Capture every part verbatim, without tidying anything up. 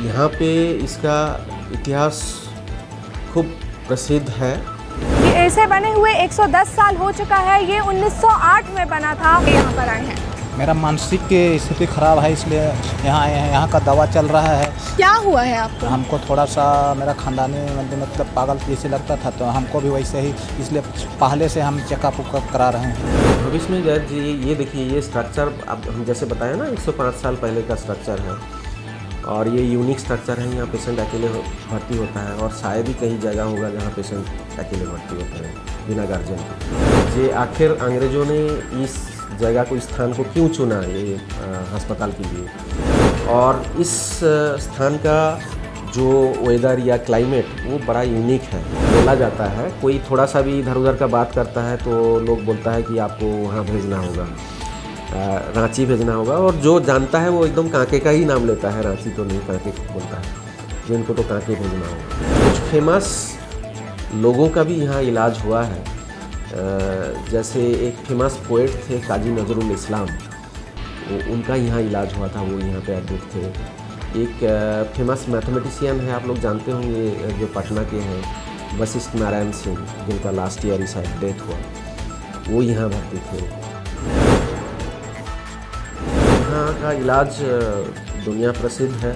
यहाँ पे इसका इतिहास खूब प्रसिद्ध है। ये ऐसे बने हुए एक सौ दस साल हो चुका है। ये उन्नीस सौ आठ में बना था। यहाँ पर आए हैं। मेरा मानसिक स्थिति खराब है, इसलिए यहाँ आए हैं। यहाँ का दवा चल रहा है। क्या हुआ है आपको? हमको थोड़ा सा मेरा खानदानी मतलब पागल जैसे लगता था, तो हमको भी वैसे ही, इसलिए पहले से हम चेकअप उकअप करा रहे हैं। भविष्य में जज जी ये देखिए, ये स्ट्रक्चर अब हम जैसे बताया ना एक सौ पाँच साल पहले का स्ट्रक्चर है और ये यूनिक स्ट्रक्चर है। यहाँ पेशेंट अकेले भर्ती होता है और शायद ही कहीं जगह होगा जहाँ पेशेंट अकेले भर्ती होता है बिना गार्जियन के। ये आखिर अंग्रेज़ों ने इस जगह को, स्थान को क्यों चुना ये अस्पताल के लिए, और इस स्थान का जो वेदर या क्लाइमेट वो बड़ा यूनिक है। बोला जाता है कोई थोड़ा सा भी इधर उधर का बात करता है तो लोग बोलता है कि आपको वहाँ भेजना होगा, रांची भेजना होगा, और जो जानता है वो एकदम कांके का ही नाम लेता है। रांची तो नहीं, कांके बोलता है, जिनको तो कांके भेजना होगा। कुछ फेमस लोगों का भी यहाँ इलाज हुआ है। जैसे एक फेमस पोएट थे काजी नजरुल इस्लाम, वो उनका यहाँ इलाज हुआ था, वो यहाँ पे एडमिट थे। एक फेमस मैथमेटिशियन है, आप लोग जानते होंगे, जो पटना के हैं, वशिष्ठ नारायण सिंह, जिनका लास्ट ईयर इस डेथ हुआ, वो यहाँ भर्ती थे। यहाँ का इलाज दुनिया प्रसिद्ध है।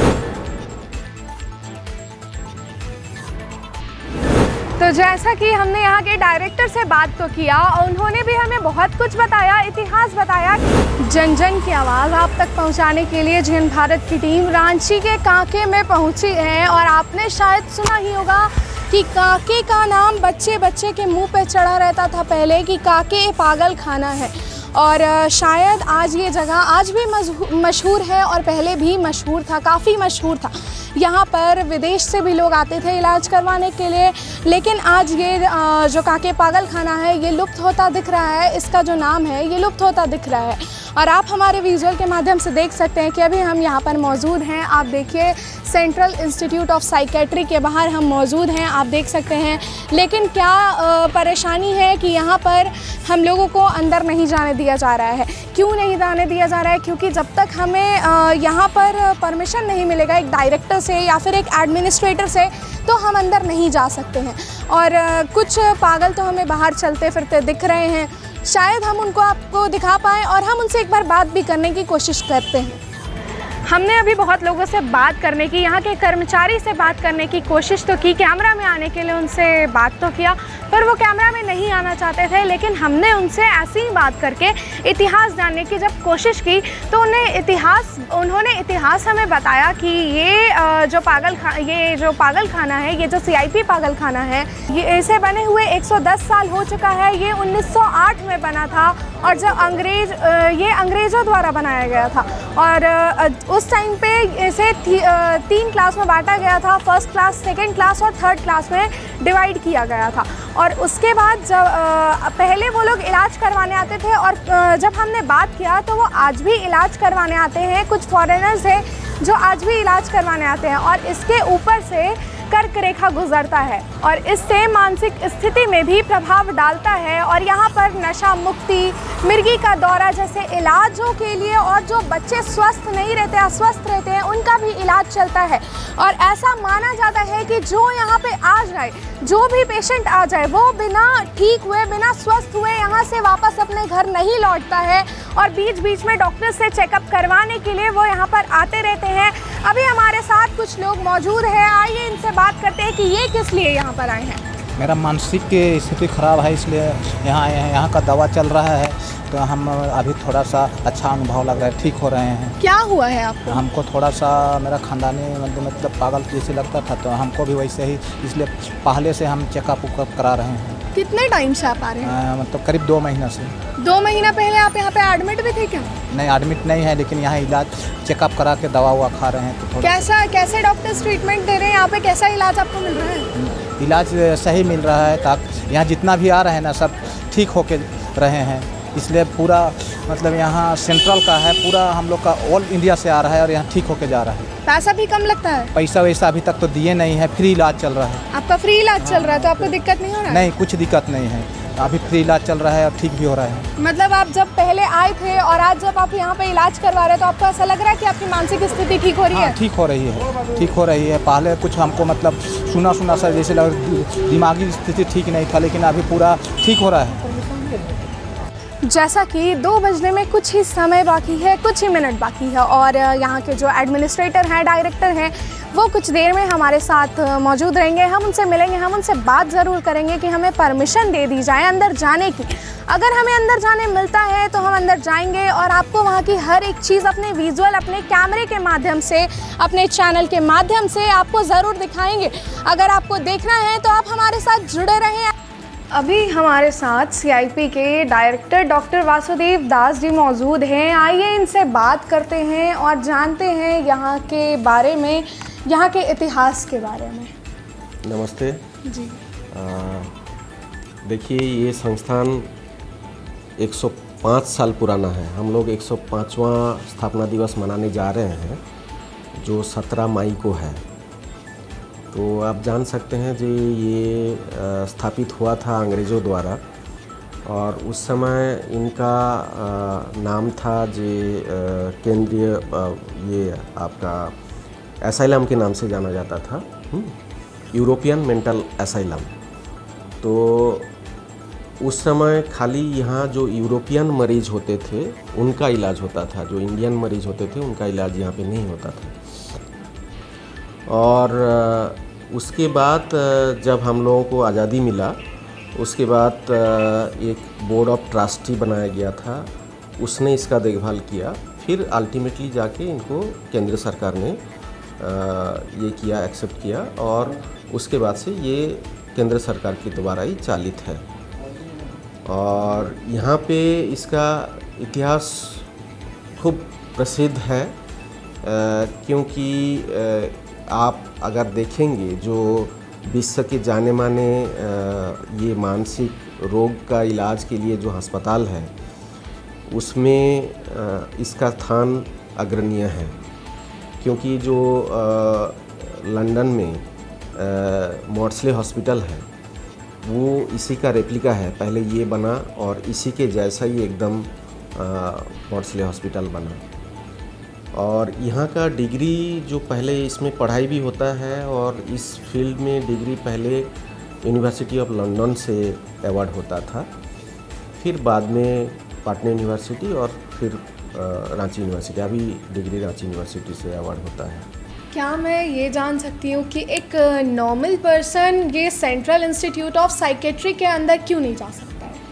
तो जैसा कि हमने यहाँ के डायरेक्टर से बात तो किया और उन्होंने भी हमें बहुत कुछ बताया, इतिहास बताया। जन जन की आवाज़ आप तक पहुँचाने के लिए जीएन भारत की टीम रांची के कांके में पहुँची है। और आपने शायद सुना ही होगा कि कांके का नाम बच्चे बच्चे के मुंह पे चढ़ा रहता था पहले, कि कांके पागल खाना है। और शायद आज ये जगह आज भी मशहूर है और पहले भी मशहूर था, काफ़ी मशहूर था। यहाँ पर विदेश से भी लोग आते थे इलाज करवाने के लिए, लेकिन आज ये जो कांके पागल खाना है ये लुप्त होता दिख रहा है। इसका जो नाम है ये लुप्त होता दिख रहा है। और आप हमारे विजुअल के माध्यम से देख सकते हैं कि अभी हम यहाँ पर मौजूद हैं। आप देखिए, सेंट्रल इंस्टीट्यूट ऑफ साइकेट्री के बाहर हम मौजूद हैं, आप देख सकते हैं। लेकिन क्या परेशानी है कि यहाँ पर हम लोगों को अंदर नहीं जाने दिया जा रहा है। क्यों नहीं जाने दिया जा रहा है? क्योंकि जब तक हमें यहाँ पर परमिशन नहीं मिलेगा एक डायरेक्टर से या फिर एक एडमिनिस्ट्रेटर से, तो हम अंदर नहीं जा सकते हैं। और कुछ पागल तो हमें बाहर चलते फिरते दिख रहे हैं, शायद हम उनको आपको दिखा पाएँ और हम उनसे एक बार बात भी करने की कोशिश करते हैं। हमने अभी बहुत लोगों से बात करने की, यहाँ के कर्मचारी से बात करने की कोशिश तो की, कैमरा में आने के लिए उनसे बात तो किया, पर वो कैमरा में नहीं आना चाहते थे। लेकिन हमने उनसे ऐसी ही बात करके इतिहास जानने की जब कोशिश की तो उन्हें इतिहास उन्होंने इतिहास हमें बताया कि ये जो पागल खा ये जो पागल खाना है, ये जो सीआईपी पागल खाना है, ये ऐसे बने हुए एक सौ दस साल हो चुका है। ये उन्नीस सौ आठ में बना था और जब अंग्रेज ये अंग्रेज़ों द्वारा बनाया गया था। और उस टाइम पे इसे तीन क्लास में बांटा गया था, फर्स्ट क्लास, सेकंड क्लास और थर्ड क्लास में डिवाइड किया गया था। और उसके बाद जब पहले वो लोग इलाज करवाने आते थे और जब हमने बात किया तो वो आज भी इलाज करवाने आते हैं। कुछ फॉरेनर्स हैं जो आज भी इलाज करवाने आते हैं और इसके ऊपर से कर्क रेखा गुजरता है और इससे मानसिक स्थिति में भी प्रभाव डालता है। और यहाँ पर नशा मुक्ति, मिर्गी का दौरा जैसे इलाजों के लिए, और जो बच्चे स्वस्थ नहीं रहते, अस्वस्थ रहते हैं, उनका भी इलाज चलता है। और ऐसा माना जाता है कि जो यहाँ पे आ जाए, जो भी पेशेंट आ जाए, वो बिना ठीक हुए, बिना स्वस्थ हुए यहाँ से वापस अपने घर नहीं लौटता है। और बीच बीच में डॉक्टर से चेकअप करवाने के लिए वो यहाँ पर आते रहते हैं। अभी हमारे साथ कुछ लोग मौजूद हैं, आइए इनसे बात करते हैं कि ये किस लिए यहाँ पर आए हैं। मेरा मानसिक स्थिति खराब है, इसलिए यहाँ आए हैं। यहाँ का दवा चल रहा है, तो हम अभी थोड़ा सा अच्छा अनुभव लग रहा है, ठीक हो रहे हैं। क्या हुआ है आपको? हमको थोड़ा सा मेरा खानदानी मतलब पागल जैसे लगता था, तो हमको भी वैसे ही, इसलिए पहले से हम चेकअप उकअप करा रहे हैं। कितने टाइम से आप आ रहे हैं? मतलब करीब दो महीना से। दो महीना पहले आप यहाँ पे एडमिट भी थे क्या? नहीं, एडमिट नहीं है, लेकिन यहाँ इलाज चेकअप करा के दवा हुआ खा रहे हैं। तो थोड़ा कैसा कैसे डॉक्टर्स ट्रीटमेंट दे रहे हैं यहाँ पे? कैसा इलाज आपको मिल रहा है? इलाज सही मिल रहा है, ताकि यहाँ जितना भी आ रहे हैं ना, सब ठीक होके रहे हैं। इसलिए पूरा मतलब यहाँ सेंट्रल का है, पूरा हम लोग का ऑल इंडिया से आ रहा है और यहाँ ठीक होके जा रहा है। पैसा भी कम लगता है? पैसा वैसा अभी तक तो दिए नहीं है, फ्री इलाज चल रहा है। आपका फ्री इलाज चल रहा है, तो आपको दिक्कत नहीं हो रहा है? नहीं, कुछ दिक्कत नहीं है। अभी फ्री इलाज चल रहा है और ठीक भी हो रहा है। मतलब आप जब पहले आए थे और आज जब आप यहाँ पे इलाज करवा रहे हैं तो आपको ऐसा लग रहा है कि आपकी मानसिक स्थिति ठीक हो रही है? हाँ, ठीक हो रही है, ठीक हो रही है। पहले कुछ हमको मतलब सुना सुना सा जैसे लग, दिमागी स्थिति ठीक नहीं था, लेकिन अभी पूरा ठीक हो रहा है। जैसा कि दो बजने में कुछ ही समय बाकी है, कुछ ही मिनट बाकी है और यहाँ के जो एडमिनिस्ट्रेटर हैं, डायरेक्टर हैं, वो कुछ देर में हमारे साथ मौजूद रहेंगे। हम उनसे मिलेंगे, हम उनसे बात ज़रूर करेंगे कि हमें परमिशन दे दी जाए अंदर जाने की। अगर हमें अंदर जाने मिलता है तो हम अंदर जाएंगे और आपको वहाँ की हर एक चीज़ अपने विजुअल, अपने कैमरे के माध्यम से, अपने चैनल के माध्यम से आपको ज़रूर दिखाएंगे। अगर आपको देखना है तो आप हमारे साथ जुड़े रहें। अभी हमारे साथ सी आई पी के डायरेक्टर डॉक्टर वासुदेव दास जी मौजूद हैं। आइए इनसे बात करते हैं और जानते हैं यहाँ के बारे में, यहाँ के इतिहास के बारे में। नमस्ते जी। देखिए, ये संस्थान एक सौ पाँच साल पुराना है। हम लोग एक सौ पाँचवां स्थापना दिवस मनाने जा रहे हैं, जो सत्रह मई को है। तो आप जान सकते हैं जी, ये स्थापित हुआ था अंग्रेज़ों द्वारा और उस समय इनका नाम था जी केंद्रीय, ये आपका एसाइलम के नाम से जाना जाता था, यूरोपियन मेंटल एसाइलम। तो उस समय खाली यहाँ जो यूरोपियन मरीज़ होते थे उनका इलाज होता था, जो इंडियन मरीज़ होते थे उनका इलाज यहाँ पे नहीं होता था। और उसके बाद जब हम लोगों को आज़ादी मिला, उसके बाद एक बोर्ड ऑफ ट्रस्टी बनाया गया था, उसने इसका देखभाल किया। फिर अल्टीमेटली जाके इनको केंद्र सरकार ने ये किया, एक्सेप्ट किया और उसके बाद से ये केंद्र सरकार के द्वारा ही चालित है। और यहाँ पे इसका इतिहास खूब प्रसिद्ध है, क्योंकि आप अगर देखेंगे जो विश्व के जाने माने ये मानसिक रोग का इलाज के लिए जो अस्पताल है, उसमें इसका स्थान अग्रणीय है। क्योंकि जो लंदन में मॉर्सले हॉस्पिटल है, वो इसी का रेप्लिका है। पहले ये बना और इसी के जैसा ही एकदम मॉर्सले हॉस्पिटल बना। और यहाँ का डिग्री जो पहले इसमें पढ़ाई भी होता है और इस फील्ड में डिग्री पहले यूनिवर्सिटी ऑफ लंदन से अवार्ड होता था, फिर बाद में पटना यूनिवर्सिटी और फिर रांची यूनिवर्सिटी। अभी डिग्री रांची यूनिवर्सिटी से अवार्ड होता है। क्या मैं ये जान सकती हूँ कि एक नॉर्मल पर्सन ये सेंट्रल इंस्टीट्यूट ऑफ साइकेट्री के अंदर क्यों नहीं जा सकता है?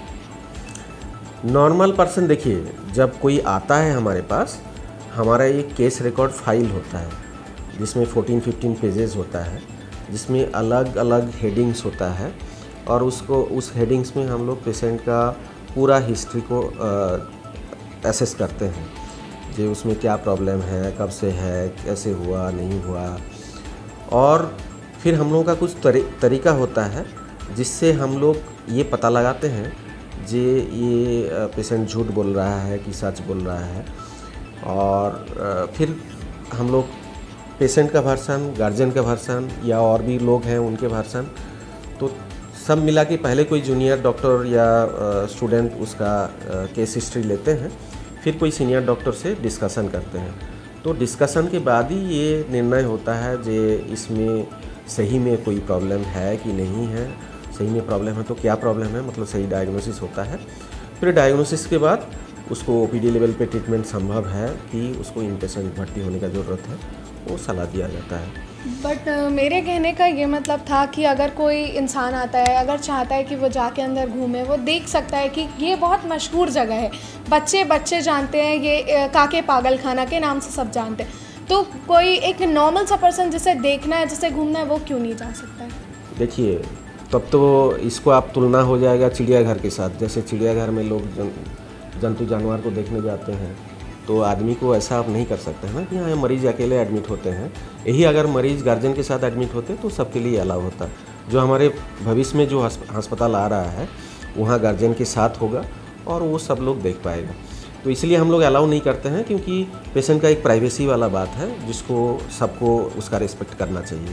नॉर्मल पर्सन, देखिए, जब कोई आता है हमारे पास, हमारा एक केस रिकॉर्ड फाइल होता है जिसमें चौदह पंद्रह पेजेस होता है, जिसमें अलग अलग हेडिंग्स होता है और उसको उस हेडिंग्स में हम लोग पेशेंट का पूरा हिस्ट्री को एसेस करते हैं, जो उसमें क्या प्रॉब्लम है, कब से है, कैसे हुआ, नहीं हुआ। और फिर हम लोगों का कुछ तरी, तरीका होता है जिससे हम लोग ये पता लगाते हैं जे ये पेशेंट झूठ बोल रहा है कि सच बोल रहा है। और फिर हम लोग पेशेंट का वर्सन, गार्जियन का वर्सन या और भी लोग हैं उनके वर्सन, तो सब मिला के पहले कोई जूनियर डॉक्टर या स्टूडेंट उसका केस हिस्ट्री लेते हैं, फिर कोई सीनियर डॉक्टर से डिस्कशन करते हैं। तो डिस्कशन के बाद ही ये निर्णय होता है जे इसमें सही में कोई प्रॉब्लम है कि नहीं है। सही में प्रॉब्लम है तो क्या प्रॉब्लम है, मतलब सही डायग्नोसिस होता है। फिर डायग्नोसिस के बाद उसको ओ पी डी लेवल पे ट्रीटमेंट संभव है कि उसको इनपेशेंट भर्ती होने का ज़रूरत है, वो सलाह दिया जाता है। बट uh, मेरे कहने का ये मतलब था कि अगर कोई इंसान आता है, अगर चाहता है कि वो जाके अंदर घूमे, वो देख सकता है कि ये बहुत मशहूर जगह है, बच्चे बच्चे जानते हैं, ये काके पागल खाना के नाम से सब जानते हैं, तो कोई एक नॉर्मल सा पर्सन जिसे देखना है, जिसे घूमना है, वो क्यों नहीं जा सकता है? देखिए, तब तो इसको आप तुलना हो जाएगा चिड़ियाघर के साथ। जैसे चिड़ियाघर में लोग जन, जंतु जानवर को देखने जाते हैं, तो आदमी को ऐसा आप नहीं कर सकते हैं ना कि यहाँ मरीज़ अकेले एडमिट होते हैं। यही अगर मरीज़ गार्जियन के साथ एडमिट होते तो सबके लिए अलाउ होता। जो हमारे भविष्य में जो अस्पताल आ रहा है वहाँ गार्जियन के साथ होगा और वो सब लोग देख पाएगा। तो इसलिए हम लोग अलाउ नहीं करते हैं, क्योंकि पेशेंट का एक प्राइवेसी वाला बात है जिसको सबको उसका रिस्पेक्ट करना चाहिए।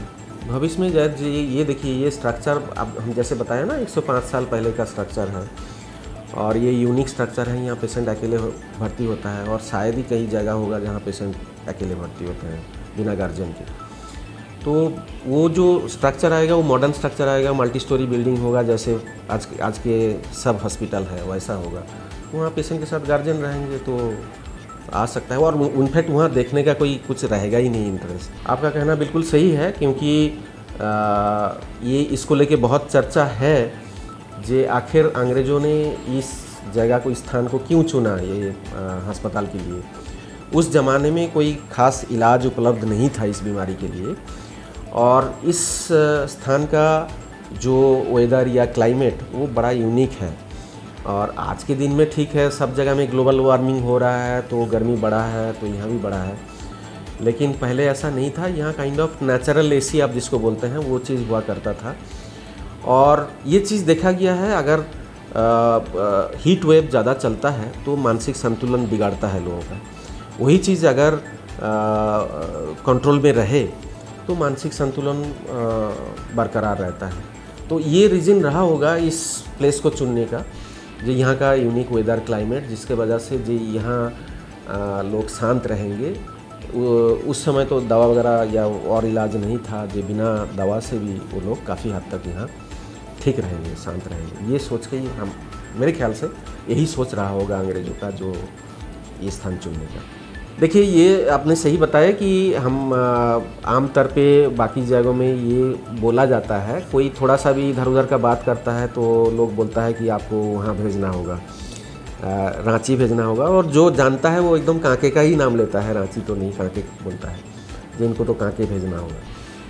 भविष्य में जैसे ये ये देखिए ये स्ट्रक्चर अब हम जैसे बताया ना एक सौ पाँच साल पहले का स्ट्रक्चर है और ये यूनिक स्ट्रक्चर है। यहाँ पेशेंट अकेले भर्ती होता है और शायद ही कई जगह होगा जहाँ पेशेंट अकेले भर्ती होते हैं बिना गार्जियन के। तो वो जो स्ट्रक्चर आएगा वो मॉडर्न स्ट्रक्चर आएगा, मल्टी स्टोरी बिल्डिंग होगा जैसे आज के आज के सब हॉस्पिटल है वैसा होगा। वहाँ पेशेंट के साथ गार्जियन रहेंगे तो आ सकता है और इनफैक्ट वहाँ देखने का कोई कुछ रहेगा ही नहीं इंटरेस्ट। आपका कहना बिल्कुल सही है क्योंकि आ, ये इसको लेके बहुत चर्चा है जे आखिर अंग्रेज़ों ने इस जगह को स्थान को क्यों चुना ये अस्पताल के लिए। उस ज़माने में कोई ख़ास इलाज उपलब्ध नहीं था इस बीमारी के लिए और इस स्थान का जो वेदर या क्लाइमेट वो बड़ा यूनिक है। और आज के दिन में ठीक है सब जगह में ग्लोबल वार्मिंग हो रहा है तो गर्मी बढ़ा है तो यहाँ भी बढ़ा है, लेकिन पहले ऐसा नहीं था। यहाँ काइंड ऑफ नेचुरल एसी आप जिसको बोलते हैं वो चीज़ हुआ करता था और ये चीज़ देखा गया है अगर आ, आ, हीट वेव ज़्यादा चलता है तो मानसिक संतुलन बिगाड़ता है लोगों का। वही चीज़ अगर कंट्रोल में रहे तो मानसिक संतुलन बरकरार रहता है। तो ये रीज़न रहा होगा इस प्लेस को चुनने का, जो यहाँ का यूनिक वेदर क्लाइमेट जिसके वजह से जो यहाँ लोग शांत रहेंगे। उस समय तो दवा वगैरह या और इलाज नहीं था, जो बिना दवा से भी वो लोग काफ़ी हद तक यहाँ ठीक रहेंगे, शांत रहेंगे। ये सोच के ही हम मेरे ख्याल से यही सोच रहा होगा अंग्रेज़ों का जो ये स्थान चुनने का। देखिए ये आपने सही बताया कि हम आम तौर पे बाकी जगहों में ये बोला जाता है, कोई थोड़ा सा भी इधर उधर का बात करता है तो लोग बोलता है कि आपको वहाँ भेजना होगा, रांची भेजना होगा। और जो जानता है वो एकदम कांके का ही नाम लेता है, रांची तो नहीं कांके बोलता है, जिनको तो कांके भेजना होगा।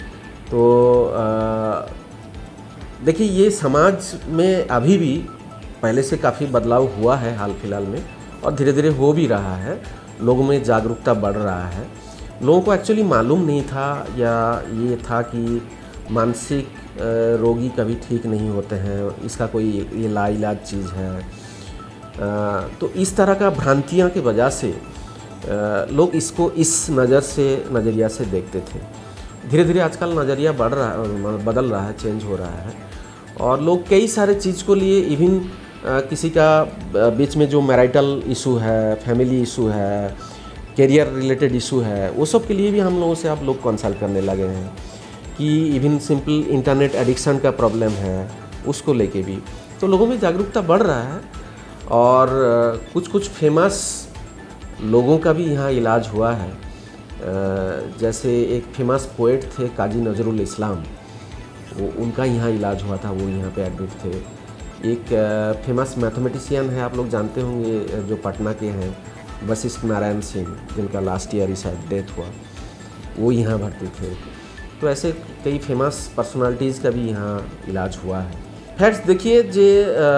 तो देखिए ये समाज में अभी भी पहले से काफ़ी बदलाव हुआ है हाल फिलहाल में और धीरे धीरे हो भी रहा है। लोगों में जागरूकता बढ़ रहा है। लोगों को एक्चुअली मालूम नहीं था या ये था कि मानसिक रोगी कभी ठीक नहीं होते हैं, इसका कोई ये लाइलाज चीज़ है। तो इस तरह का भ्रांतियाँ की वजह से लोग इसको इस नज़र से नज़रिया से देखते थे। धीरे धीरे आजकल नज़रिया बढ़ रहा है, बदल रहा है, चेंज हो रहा है और लोग कई सारे चीज़ को लिए इवन किसी का बीच में जो मैरिटल इशू है, फैमिली इशू है, करियर रिलेटेड इशू है, वो सब के लिए भी हम लोगों से आप लोग कंसल्ट करने लगे हैं कि इवन सिंपल इंटरनेट एडिक्शन का प्रॉब्लम है उसको लेके भी। तो लोगों में जागरूकता बढ़ रहा है और कुछ कुछ फेमस लोगों का भी यहाँ इलाज हुआ है। जैसे एक फेमस पोएट थे काजी नजरुल इस्लाम, वो उनका यहाँ इलाज हुआ था, वो यहाँ पे एडमिट थे। एक फेमस मैथमेटिशियन है, आप लोग जानते होंगे, जो पटना के हैं, वशिष्ठ नारायण सिंह, जिनका लास्ट ईयर ही शायद डेथ हुआ, वो यहाँ भर्ती थे। तो ऐसे कई फेमस पर्सनालिटीज़ का भी यहाँ इलाज हुआ है। फ्रेंड्स देखिए जे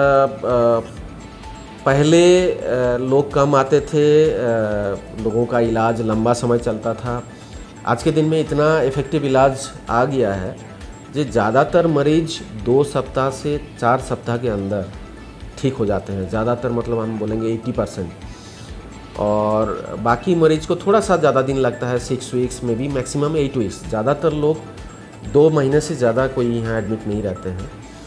पहले आ, लोग कम आते थे, आ, लोगों का इलाज लंबा समय चलता था। आज के दिन में इतना इफ़ेक्टिव इलाज आ गया है जो ज़्यादातर मरीज दो सप्ताह से चार सप्ताह के अंदर ठीक हो जाते हैं। ज़्यादातर मतलब हम बोलेंगे अस्सी परसेंट, और बाकी मरीज को थोड़ा सा ज़्यादा दिन लगता है, सिक्स वीक्स में भी मैक्सिमम एट वीक्स। ज़्यादातर लोग दो महीने से ज़्यादा कोई यहाँ एडमिट नहीं रहते हैं।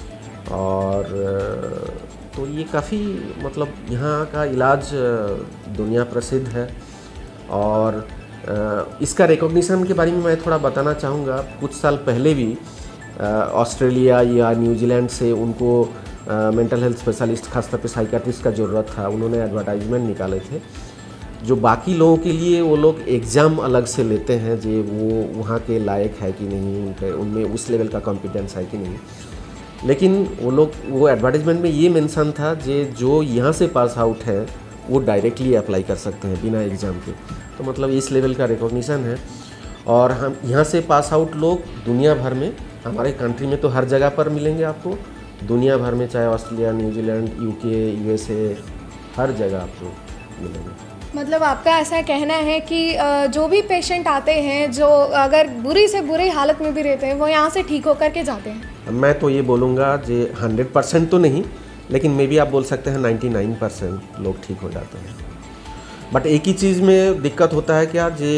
और तो ये काफ़ी मतलब यहाँ का इलाज दुनिया प्रसिद्ध है। और इसका रिकॉग्निशन के बारे में मैं थोड़ा बताना चाहूँगा। कुछ साल पहले भी ऑस्ट्रेलिया या न्यूजीलैंड से उनको मेंटल हेल्थ स्पेशलिस्ट, खासतौर पे साइकाट्रिस्ट का ज़रूरत था। उन्होंने एडवर्टाइजमेंट निकाले थे जो बाकी लोगों के लिए वो लोग एग्ज़ाम अलग से लेते हैं, जो वो वहाँ के लायक है कि नहीं, उनके उनमें उस लेवल का कॉम्पिटेंस है कि नहीं। लेकिन वो लोग वो एडवर्टाइजमेंट में ये मेंशन था जे जो यहाँ से पास आउट है वो डायरेक्टली अप्लाई कर सकते हैं बिना एग्ज़ाम के। तो मतलब इस लेवल का रिकॉग्निशन है। और हम यहाँ से पास आउट लोग दुनिया भर में, हमारे कंट्री में तो हर जगह पर मिलेंगे आपको, दुनिया भर में चाहे ऑस्ट्रेलिया, न्यूजीलैंड, यूके, यूएसए, हर जगह आपको मिलेंगे। मतलब आपका ऐसा कहना है कि जो भी पेशेंट आते हैं जो अगर बुरी से बुरी हालत में भी रहते हैं वो यहाँ से ठीक होकर के जाते हैं? मैं तो ये बोलूँगा जे हंड्रेड परसेंट तो नहीं, लेकिन मे बी आप बोल सकते हैं नाइन्टी नाइन परसेंट लोग ठीक हो जाते हैं। बट एक ही चीज़ में दिक्कत होता है क्या, जे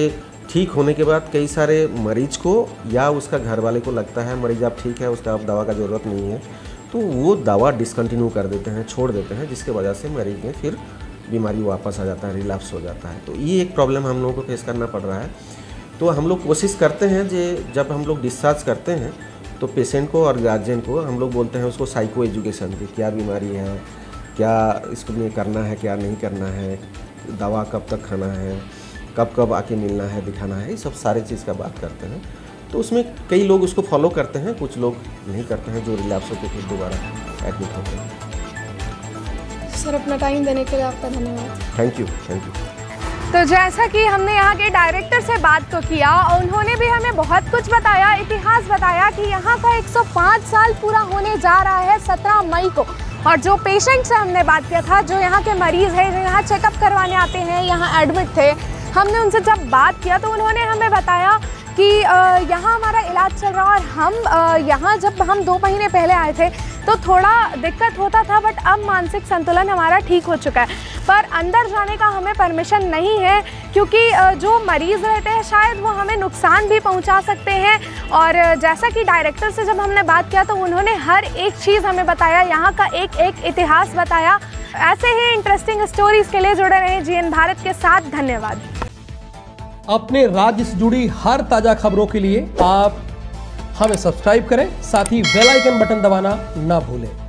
ठीक होने के बाद कई सारे मरीज को या उसका घर वाले को लगता है मरीज अब ठीक है, उसका अब दवा का ज़रूरत नहीं है, तो वो दवा डिसकंटिन्यू कर देते हैं, छोड़ देते हैं, जिसके वजह से मरीज में फिर बीमारी वापस आ जाता है, रिलैप्स हो जाता है। तो ये एक प्रॉब्लम हम लोगों को फेस करना पड़ रहा है। तो हम लोग कोशिश करते हैं जे जब हम लोग डिस्चार्ज करते हैं तो पेशेंट को और गार्जियन को हम लोग बोलते हैं उसको साइको एजुकेशन की, क्या बीमारी है, क्या इसको में करना है, क्या नहीं करना है, दवा कब तक खाना है, कब कब आके मिलना है, दिखाना है, ये सब सारे चीज़ का बात करते हैं। तो उसमें कई लोग उसको फॉलो करते हैं, कुछ लोग नहीं करते हैं, जो रिलैप्स होकर फिर दोबारा एडमिट होते हैं। सर अपना टाइम देने के लिए आपका धन्यवाद। Thank you thank you. तो जैसा कि हमने यहाँ के डायरेक्टर से बात तो किया, उन्होंने भी हमें बहुत कुछ बताया, इतिहास बताया कि यहाँ का एक सौ पाँच साल पूरा होने जा रहा है सत्रह मई को। और जो पेशेंट से हमने बात किया था, जो यहाँ के मरीज़ हैं, जो यहाँ चेकअप करवाने आते हैं, यहाँ एडमिट थे, हमने उनसे जब बात किया तो उन्होंने हमें बताया कि यहाँ हमारा इलाज चल रहा और हम यहाँ जब हम दो महीने पहले आए थे तो थोड़ा दिक्कत होता था, बट अब मानसिक संतुलन हमारा ठीक हो चुका है। पर अंदर जाने का हमें परमिशन नहीं है, क्योंकि जो मरीज़ रहते हैं शायद वो हमें नुकसान भी पहुंचा सकते हैं। और जैसा कि डायरेक्टर से जब हमने बात किया तो उन्होंने हर एक चीज़ हमें बताया, यहाँ का एक एक इतिहास बताया। ऐसे ही इंटरेस्टिंग स्टोरीज़ के लिए जुड़े रहें जीएन भारत के साथ। धन्यवाद। अपने राज्य से जुड़ी हर ताज़ा खबरों के लिए आप हमें सब्सक्राइब करें, साथ ही बेल आइकन बटन दबाना ना भूलें।